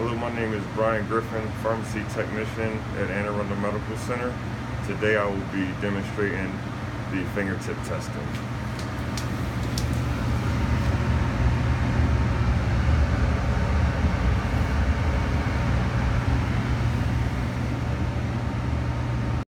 Hello, my name is Brian Griffin, Pharmacy Technician at Anne Arundel Medical Center. Today I will be demonstrating the fingertip testing.